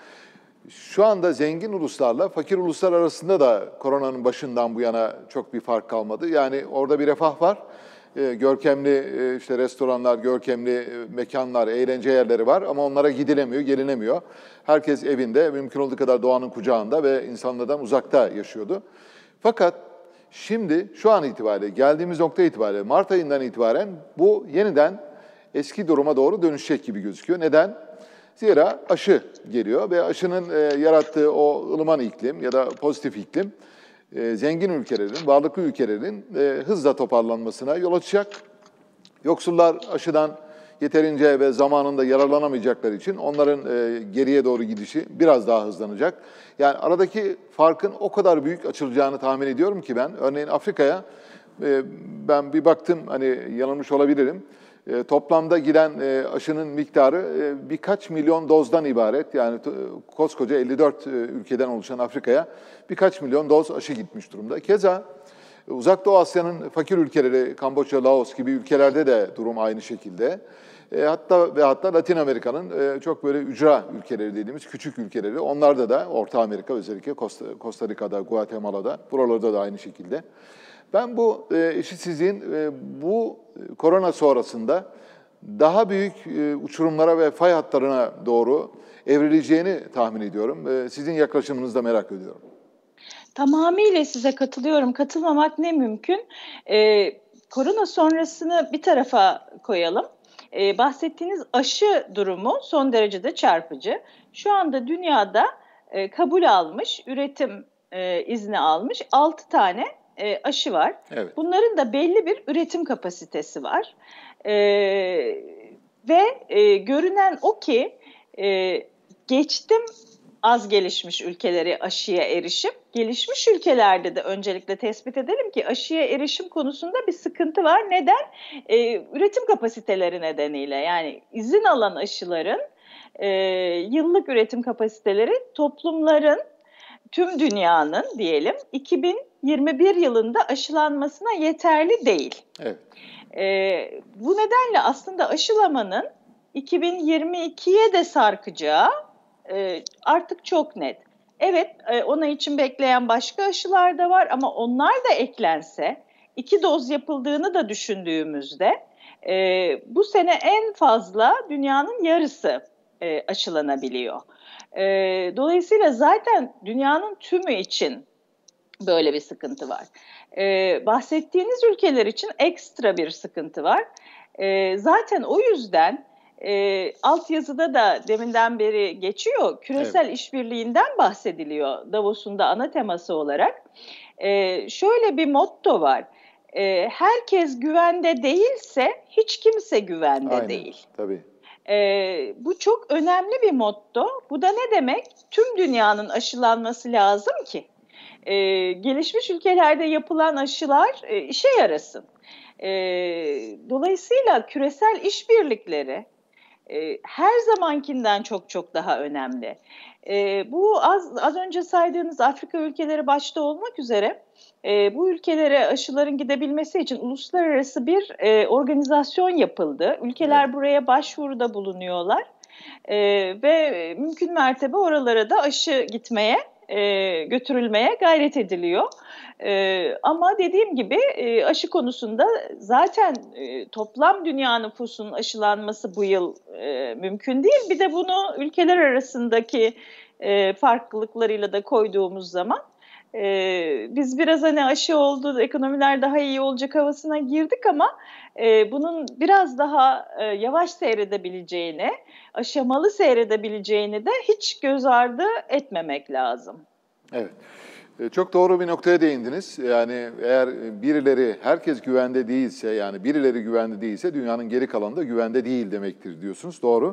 Şu anda zengin uluslarla fakir uluslar arasında da koronanın başından bu yana çok bir fark kalmadı. Yani orada bir refah var. E, görkemli e, işte restoranlar, görkemli e, mekanlar, eğlence yerleri var ama onlara gidilemiyor, gelinemiyor. Herkes evinde, mümkün olduğu kadar doğanın kucağında ve insanlardan uzakta yaşıyordu. Fakat şimdi şu an itibariyle, geldiğimiz nokta itibariyle Mart ayından itibaren bu yeniden eski duruma doğru dönüşecek gibi gözüküyor. Neden? Zira aşı geliyor ve aşının e, yarattığı o ılıman iklim ya da pozitif iklim e, zengin ülkelerin, varlıklı ülkelerin e, hızla toparlanmasına yol açacak. Yoksullar aşıdan yeterince ve zamanında yararlanamayacakları için onların e, geriye doğru gidişi biraz daha hızlanacak. Yani aradaki farkın o kadar büyük açılacağını tahmin ediyorum ki ben. Örneğin Afrika'ya e, ben bir baktım, hani yanılmış olabilirim. E, toplamda giden e, aşının miktarı e, birkaç milyon dozdan ibaret. Yani e, koskoca elli dört e, ülkeden oluşan Afrika'ya birkaç milyon doz aşı gitmiş durumda. Keza e, Uzak Doğu Asya'nın fakir ülkeleri, Kamboçya, Laos gibi ülkelerde de durum aynı şekilde. E, hatta ve hatta Latin Amerika'nın e, çok böyle ücra ülkeleri dediğimiz küçük ülkeleri, onlarda da Orta Amerika, özellikle Costa, Costa Rica'da, Guatemala'da, buralarda da aynı şekilde. Ben bu e, eşitsizliğin e, bu korona sonrasında daha büyük e, uçurumlara ve fay hatlarına doğru evrileceğini tahmin ediyorum. E, sizin yaklaşımınızı da merak ediyorum. Tamamıyla size katılıyorum. Katılmamak ne mümkün? E, korona sonrasını bir tarafa koyalım. E, bahsettiğiniz aşı durumu son derecede çarpıcı. Şu anda dünyada e, kabul almış, üretim e, izni almış altı tane e, aşı var. Evet. Bunların da belli bir üretim kapasitesi var. E, ve e, görünen o ki e, geçtim az gelişmiş ülkeleri aşıya erişim. Gelişmiş ülkelerde de öncelikle tespit edelim ki aşıya erişim konusunda bir sıkıntı var. Neden? Ee, üretim kapasiteleri nedeniyle, yani izin alan aşıların e, yıllık üretim kapasiteleri toplumların, tüm dünyanın diyelim iki bin yirmi bir yılında aşılanmasına yeterli değil. Evet. Ee, bu nedenle aslında aşılamanın iki bin yirmi ikiye de sarkacağı e, artık çok net. Evet, ona için bekleyen başka aşılar da var ama onlar da eklense, iki doz yapıldığını da düşündüğümüzde e, bu sene en fazla dünyanın yarısı e, aşılanabiliyor. E, dolayısıyla zaten dünyanın tümü için böyle bir sıkıntı var. E, bahsettiğiniz ülkeler için ekstra bir sıkıntı var. E, zaten o yüzden E, altyazıda da deminden beri geçiyor, küresel evet. işbirliğinden bahsediliyor Davos'un da ana teması olarak. E, şöyle bir motto var, e, herkes güvende değilse hiç kimse güvende Aynen, değil. Tabii. E, bu çok önemli bir motto. Bu da ne demek? Tüm dünyanın aşılanması lazım ki e, gelişmiş ülkelerde yapılan aşılar e, işe yarasın. E, dolayısıyla küresel işbirlikleri her zamankinden çok çok daha önemli. E, bu az, az önce saydığınız Afrika ülkeleri başta olmak üzere e, bu ülkelere aşıların gidebilmesi için uluslararası bir e, organizasyon yapıldı. Ülkeler evet. buraya başvuruda bulunuyorlar e, ve mümkün mertebe oralara da aşı gitmeye, e, götürülmeye gayret ediliyor. Ee, ama dediğim gibi e, aşı konusunda zaten e, toplam dünya nüfusunun aşılanması bu yıl e, mümkün değil. Bir de bunu ülkeler arasındaki e, farklılıklarıyla da koyduğumuz zaman e, biz biraz hani aşı oldu, ekonomiler daha iyi olacak havasına girdik ama e, bunun biraz daha e, yavaş seyredebileceğini, aşamalı seyredebileceğini de hiç göz ardı etmemek lazım. Evet. Çok doğru bir noktaya değindiniz. Yani eğer birileri, herkes güvende değilse, yani birileri güvende değilse dünyanın geri kalanı da güvende değil demektir diyorsunuz. Doğru.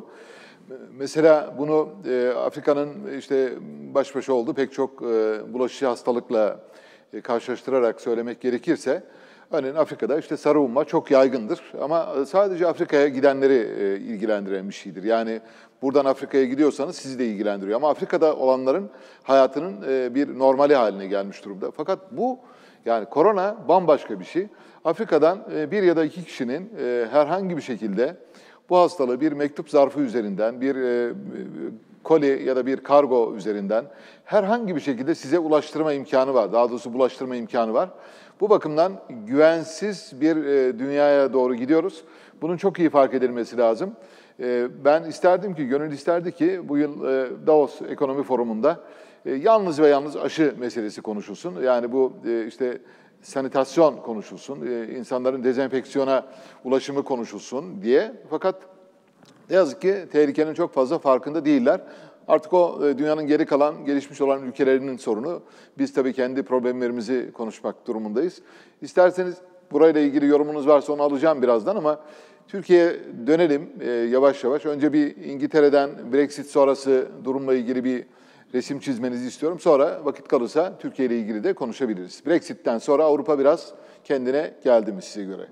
Mesela bunu e, Afrika'nın işte baş başa olduğu pek çok e, bulaşıcı hastalıkla e, karşılaştırarak söylemek gerekirse, örneğin Afrika'da işte sarı umma çok yaygındır ama sadece Afrika'ya gidenleri e, ilgilendiren bir şeydir. Yani buradan Afrika'ya gidiyorsanız sizi de ilgilendiriyor. Ama Afrika'da olanların hayatının e, bir normali haline gelmiş durumda. Fakat bu, yani korona bambaşka bir şey. Afrika'dan e, bir ya da iki kişinin e, herhangi bir şekilde bu hastalığı bir mektup zarfı üzerinden, bir e, koli ya da bir kargo üzerinden herhangi bir şekilde size ulaştırma imkanı var. Daha doğrusu bulaştırma imkanı var. Bu bakımdan güvensiz bir e, dünyaya doğru gidiyoruz. Bunun çok iyi fark edilmesi lazım. E, ben isterdim ki, gönül isterdi ki bu yıl e, Davos Ekonomi Forumu'nda e, yalnız ve yalnız aşı meselesi konuşulsun. Yani bu e, işte sanitasyon konuşulsun, e, insanların dezenfeksiyona ulaşımı konuşulsun diye. Fakat ne yazık ki tehlikenin çok fazla farkında değiller. Artık o dünyanın geri kalan, gelişmiş olan ülkelerinin sorunu. Biz tabii kendi problemlerimizi konuşmak durumundayız. İsterseniz burayla ilgili yorumunuz varsa onu alacağım birazdan ama Türkiye'ye dönelim e, yavaş yavaş. Önce bir İngiltere'den Brexit sonrası durumla ilgili bir resim çizmenizi istiyorum. Sonra vakit kalırsa Türkiye ile ilgili de konuşabiliriz. Brexit'ten sonra Avrupa biraz kendine geldi mi size göre?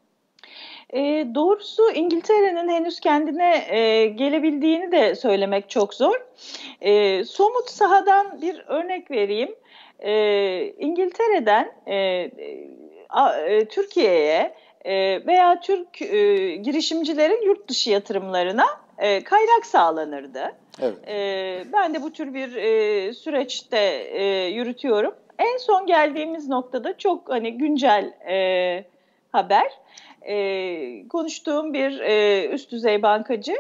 E, doğrusu İngiltere'nin henüz kendine e, gelebildiğini de söylemek çok zor. E, somut sahadan bir örnek vereyim. E, İngiltere'den e, e, Türkiye'ye e, veya Türk e, girişimcilerin yurt dışı yatırımlarına e, kaynak sağlanırdı. Evet. E, ben de bu tür bir e, süreçte e, yürütüyorum. En son geldiğimiz noktada çok hani güncel e, haber. Ee, konuştuğum bir e, üst düzey bankacı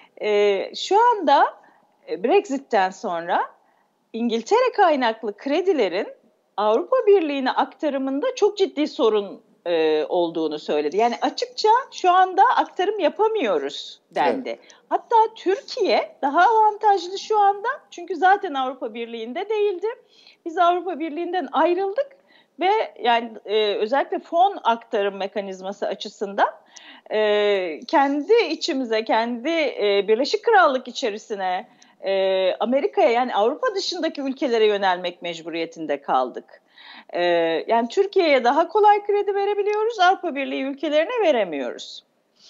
e, şu anda Brexit'ten sonra İngiltere kaynaklı kredilerin Avrupa Birliği'ne aktarımında çok ciddi sorun e, olduğunu söyledi. Yani açıkça şu anda aktarım yapamıyoruz dendi. Evet. Hatta Türkiye daha avantajlı şu anda çünkü zaten Avrupa Birliği'nde değildi. Biz Avrupa Birliği'nden ayrıldık. Ve yani e, özellikle fon aktarım mekanizması açısından e, kendi içimize, kendi e, Birleşik Krallık içerisine, e, Amerika'ya yani Avrupa dışındaki ülkelere yönelmek mecburiyetinde kaldık. E, yani Türkiye'ye daha kolay kredi verebiliyoruz, Avrupa Birliği ülkelerine veremiyoruz.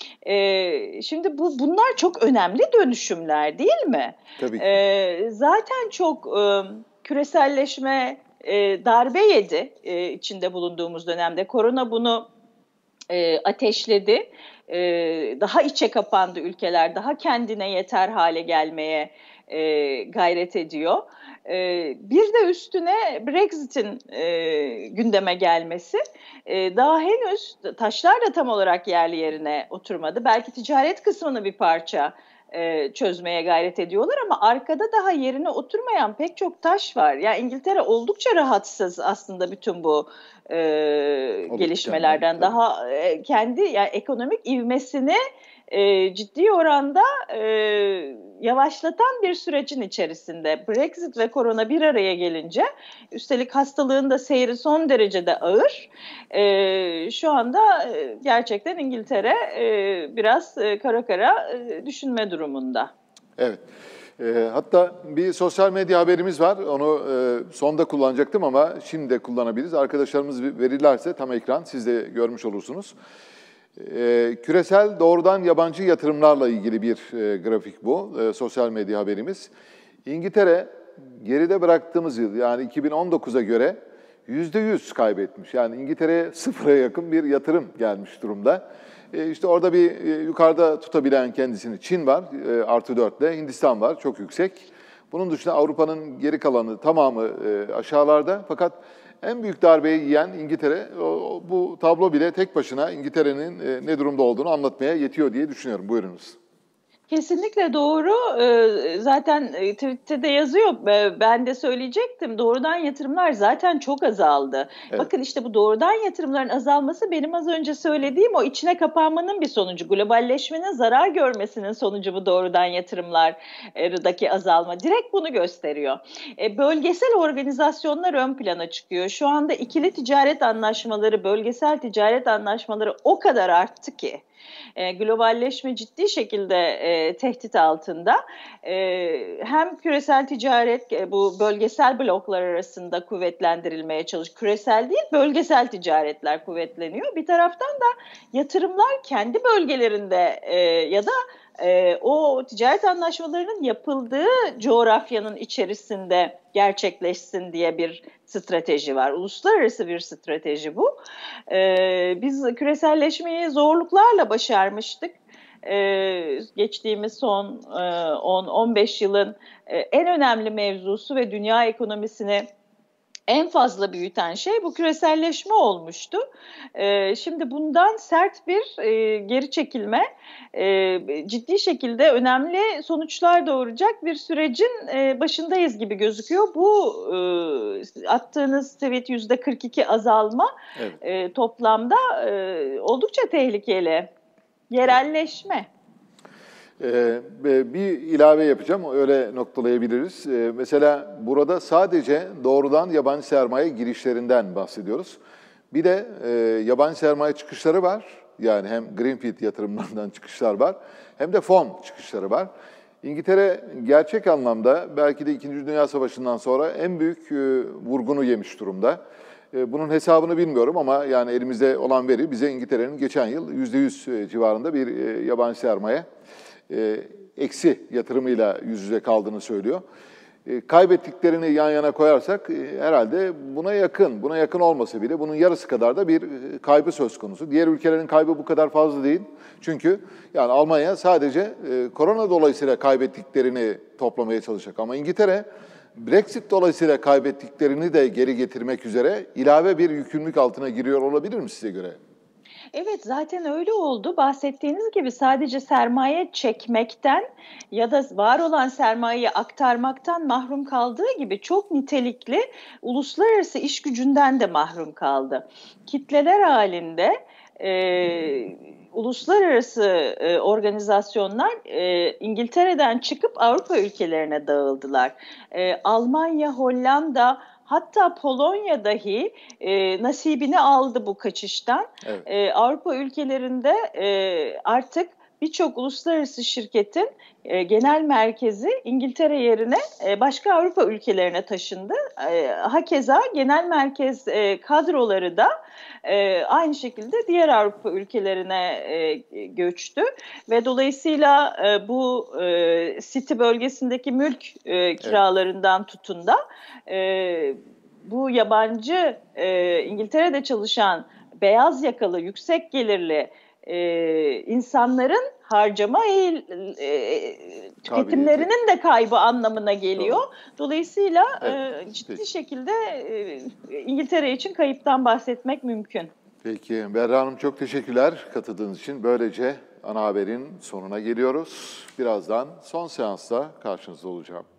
E, şimdi bu bunlar çok önemli dönüşümler değil mi? Tabii ki. E, zaten çok e, küreselleşme E, darbe yedi e, içinde bulunduğumuz dönemde. Korona bunu e, ateşledi. E, daha içe kapandı ülkeler, daha kendine yeter hale gelmeye e, gayret ediyor. E, bir de üstüne Brexit'in e, gündeme gelmesi. E, daha henüz taşlar da tam olarak yerli yerine oturmadı. Belki ticaret kısmını bir parça çözmeye gayret ediyorlar ama arkada daha yerine oturmayan pek çok taş var. Yani İngiltere oldukça rahatsız aslında bütün bu e, gelişmelerden. Yani, daha e, kendi yani ekonomik ivmesini e, ciddi oranda e, yavaşlatan bir sürecin içerisinde. Brexit ve korona bir araya gelince, üstelik hastalığın da seyri son derecede ağır. E, şu anda e, gerçekten İngiltere e, biraz e, kara kara e, düşünme durumunda. Evet. E, hatta bir sosyal medya haberimiz var. Onu e, sonda kullanacaktım ama şimdi de kullanabiliriz. Arkadaşlarımız verirlerse tam ekran siz de görmüş olursunuz. E, küresel doğrudan yabancı yatırımlarla ilgili bir e, grafik bu. E, sosyal medya haberimiz. İngiltere geride bıraktığımız yıl yani iki bin on dokuza göre yüzde yüz kaybetmiş. Yani İngiltere'ye sıfıra yakın bir yatırım gelmiş durumda. E işte orada bir e, yukarıda tutabilen kendisini Çin var, e, artı dörtle, Hindistan var, çok yüksek. Bunun dışında Avrupa'nın geri kalanı tamamı e, aşağılarda. Fakat en büyük darbeyi yiyen İngiltere, o, o, bu tablo bile tek başına İngiltere'nin e, ne durumda olduğunu anlatmaya yetiyor diye düşünüyorum. Buyurunuz. Kesinlikle doğru. Zaten Twitter'da yazıyor. Ben de söyleyecektim. Doğrudan yatırımlar zaten çok azaldı. Evet. Bakın işte bu doğrudan yatırımların azalması benim az önce söylediğim o içine kapanmanın bir sonucu. Globalleşmenin zarar görmesinin sonucu bu doğrudan yatırımlardaki azalma. Direkt bunu gösteriyor. Bölgesel organizasyonlar ön plana çıkıyor. Şu anda ikili ticaret anlaşmaları, bölgesel ticaret anlaşmaları o kadar arttı ki. E, globalleşme ciddi şekilde e, tehdit altında. E, hem küresel ticaret e, bu bölgesel bloklar arasında kuvvetlendirilmeye çalışıyor. Küresel değil, bölgesel ticaretler kuvvetleniyor. Bir taraftan da yatırımlar kendi bölgelerinde e, ya da e, o ticaret anlaşmalarının yapıldığı coğrafyanın içerisinde gerçekleşsin diye bir strateji var. Uluslararası bir strateji bu. Ee, biz küreselleşmeyi zorluklarla başarmıştık. Ee, geçtiğimiz son on on beş yılın e, en önemli mevzusu ve dünya ekonomisini en fazla büyüten şey bu küreselleşme olmuştu. Ee, şimdi bundan sert bir e, geri çekilme e, ciddi şekilde önemli sonuçlar doğuracak bir sürecin e, başındayız gibi gözüküyor. Bu e, attığınız tweet yüzde kırk iki azalma evet. e, toplamda e, oldukça tehlikeli. Yerelleşme. Ee, bir ilave yapacağım, öyle noktalayabiliriz. Ee, mesela burada sadece doğrudan yabancı sermaye girişlerinden bahsediyoruz. Bir de e, yabancı sermaye çıkışları var. Yani hem Greenfield yatırımlarından çıkışlar var, hem de fon çıkışları var. İngiltere gerçek anlamda belki de İkinci Dünya Savaşı'ndan sonra en büyük e, vurgunu yemiş durumda. E, bunun hesabını bilmiyorum ama yani elimizde olan veri bize İngiltere'nin geçen yıl yüzde yüz civarında bir e, yabancı sermaye E, eksi yatırımıyla yüz yüze kaldığını söylüyor. E, kaybettiklerini yan yana koyarsak e, herhalde buna yakın, buna yakın olmasa bile bunun yarısı kadar da bir e, kaybı söz konusu. Diğer ülkelerin kaybı bu kadar fazla değil. Çünkü yani Almanya sadece e, korona dolayısıyla kaybettiklerini toplamaya çalışacak. Ama İngiltere Brexit dolayısıyla kaybettiklerini de geri getirmek üzere ilave bir yükümlülük altına giriyor olabilir mi size göre? Evet, zaten öyle oldu. Bahsettiğiniz gibi sadece sermaye çekmekten ya da var olan sermayeyi aktarmaktan mahrum kaldığı gibi çok nitelikli uluslararası iş gücünden de mahrum kaldı. Kitleler halinde e, uluslararası e, organizasyonlar e, İngiltere'den çıkıp Avrupa ülkelerine dağıldılar. E, Almanya, Hollanda, hatta Polonya dahi e, nasibini aldı bu kaçıştan. Evet. E, Avrupa ülkelerinde e, artık birçok uluslararası şirketin e, genel merkezi İngiltere yerine e, başka Avrupa ülkelerine taşındı. E, hakeza genel merkez e, kadroları da e, aynı şekilde diğer Avrupa ülkelerine e, göçtü. Ve dolayısıyla e, bu e, City bölgesindeki mülk e, kiralarından evet. tutun da e, bu yabancı e, İngiltere'de çalışan beyaz yakalı, yüksek gelirli e, insanların harcama eğil, e, tüketimlerinin de kaybı anlamına geliyor. Doğru. Dolayısıyla evet. e, ciddi Peki. şekilde e, İngiltere için kayıptan bahsetmek mümkün. Peki Berra Hanım, çok teşekkürler katıldığınız için. Böylece ana haberin sonuna geliyoruz. Birazdan son seansta karşınızda olacağım.